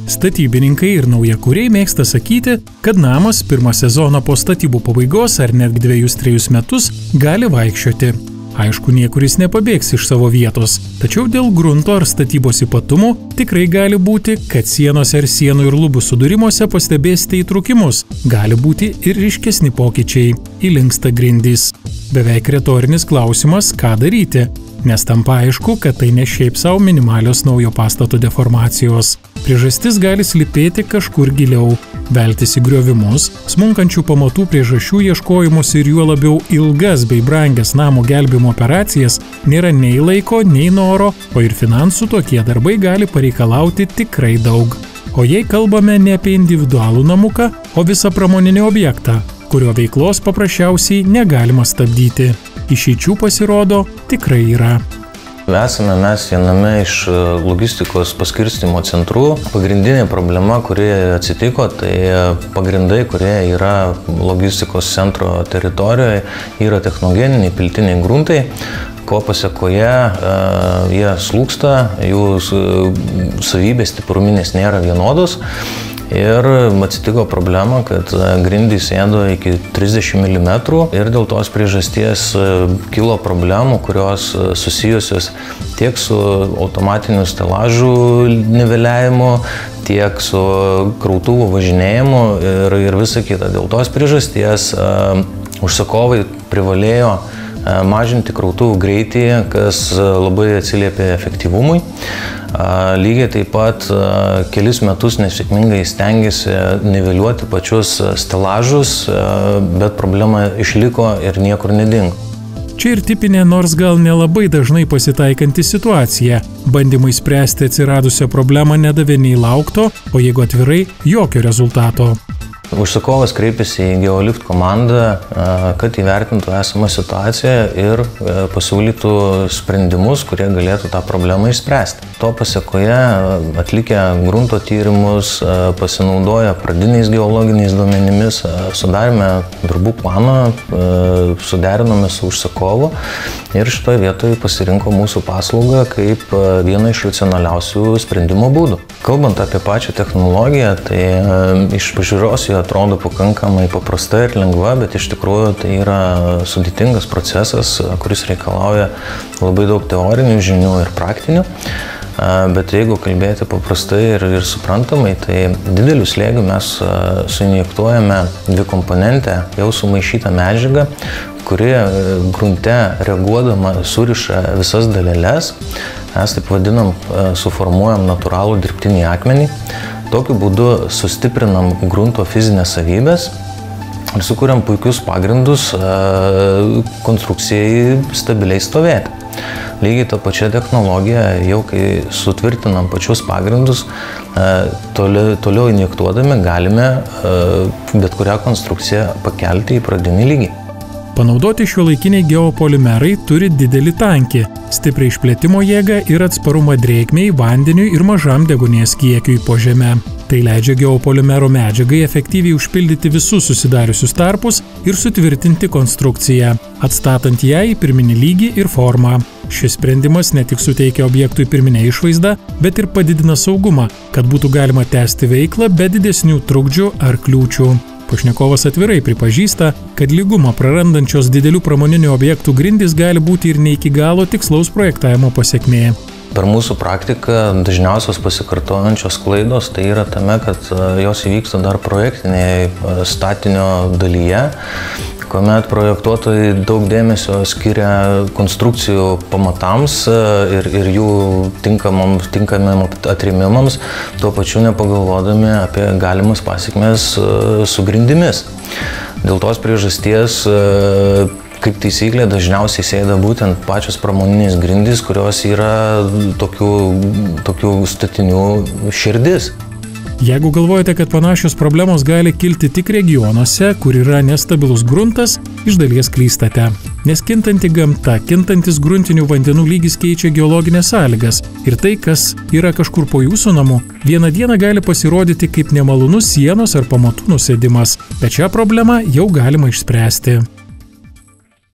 Statybininkai ir naujakuriai mėgsta sakyti, kad namas pirmą sezoną po statybų pabaigos ar netgi 2-3 metus gali vaikščioti. Aišku, niekuris nepabėgs iš savo vietos, tačiau dėl grunto ar statybos ypatumų tikrai gali būti, kad sienose ar sienų ir lubų sudūrimuose pastebėsite įtrūkimus, gali būti ir ryškesni pokyčiai, įlinksta grindys. Beveik retorinis klausimas, ką daryti, nes tampa aišku, kad tai ne šiaip savo minimalios naujo pastato deformacijos. Priežastis gali slypėti kažkur giliau, veltis į griovimus, smunkančių pamatų priežasčių ieškojimus ir juo labiau ilgas bei brangias namo gelbėjimo operacijas nėra nei laiko, nei noro, o ir finansų tokie darbai gali pareikalauti tikrai daug. O jei kalbame ne apie individualų namuką, o visą pramoninį objektą, kurio veiklos paprasčiausiai negalima stabdyti. Išeičių pasirodo tikrai yra. Esame mes viename iš logistikos paskirstymo centrų. Pagrindinė problema, kuri atsitiko, tai pagrindai, kurie yra logistikos centro teritorijoje, yra technogeniniai piltiniai gruntai, ko pasekoje jie slūgsta, jų savybės stipruminės nėra vienodos. Ir atsitiko problema, kad grindys sėdo iki 30 mm ir dėl tos priežasties kilo problemų, kurios susijusios tiek su automatiniu stelažų niveliavimu, tiek su krautuvų važinėjimu ir visa kita. Dėl tos priežasties užsakovai privalėjo mažinti krautuvų greitį, kas labai atsiliepė efektyvumui. Lygiai taip pat kelis metus nesėkmingai stengiasi niveliuoti pačius stelažus, bet problema išliko ir niekur nedingo. Čia ir tipinė, nors gal nelabai dažnai pasitaikanti situacija. Bandymai spręsti atsiradusią problemą nedavė nei laukto, o jeigu atvirai, jokio rezultato. Užsakovas kreipėsi į Geolift komandą, kad įvertintų esamą situaciją ir pasiūlytų sprendimus, kurie galėtų tą problemą išspręsti. To pasekoje atlikę grunto tyrimus, pasinaudoję pradiniais geologiniais duomenimis, sudarėme darbų planą, suderinome su užsakovu ir šitoje vietoje pasirinko mūsų paslaugą kaip vieną iš racionaliausių sprendimo būdų. Kalbant apie pačią technologiją, tai iš pažiūros atrodo pakankamai paprasta ir lengva, bet iš tikrųjų tai yra sudėtingas procesas, kuris reikalauja labai daug teorinių žinių ir praktinių. Bet jeigu kalbėti paprastai ir suprantamai, tai dideliu slėgiu mes suinjektuojame dvikomponentę jau sumaišytą medžiagą, kuri grunte reaguodama suriša visas daleles. Mes taip vadinam, suformuojam natūralų dirbtinį akmenį. Tokiu būdu sustiprinam grunto fizinės savybės ir sukuriam puikius pagrindus konstrukcijai stabiliai stovėti. Lygiai tą pačią technologiją, jau kai sutvirtinam pačius pagrindus, toliau injektuodami galime bet kurią konstrukciją pakelti į pradinį lygį. Panaudoti šiuolaikiniai geopolimerai turi didelį tankį, stiprią išplėtimo jėgą ir atsparumą drėgmei, vandeniui ir mažam deguonies kiekiui po žeme. Tai leidžia geopolimero medžiagai efektyviai užpildyti visus susidariusius tarpus ir sutvirtinti konstrukciją, atstatant ją į pirminį lygį ir formą. Šis sprendimas ne tik suteikia objektui pirminę išvaizdą, bet ir padidina saugumą, kad būtų galima tęsti veiklą be didesnių trukdžių ar kliūčių. Pašnekovas atvirai pripažįsta, kad lygumą prarandančios didelių pramoninių objektų grindys gali būti ir ne iki galo tikslaus projektavimo pasekmė. Per mūsų praktiką dažniausios pasikartojančios klaidos tai yra tame, kad jos įvyksta dar projektinėje statinio dalyje, kuomet projektuotojai daug dėmesio skiria konstrukcijų pamatams ir jų tinkamiem atrėmimams, tuo pačiu nepagalvodami apie galimas pasekmes su grindimis. Dėl tos priežasties, kaip taisyklė, dažniausiai sėda būtent pačios pramoninės grindys, kurios yra tokių statinių širdis. Jeigu galvojate, kad panašios problemos gali kilti tik regionuose, kur yra nestabilus gruntas, iš dalies klystate. Nes kintanti gamta, kintantis gruntinių vandenų lygis keičia geologinės sąlygas ir tai, kas yra kažkur po jūsų namu, vieną dieną gali pasirodyti kaip nemalonus sienos ar pamatų nusėdimas, bet šią problemą jau galima išspręsti.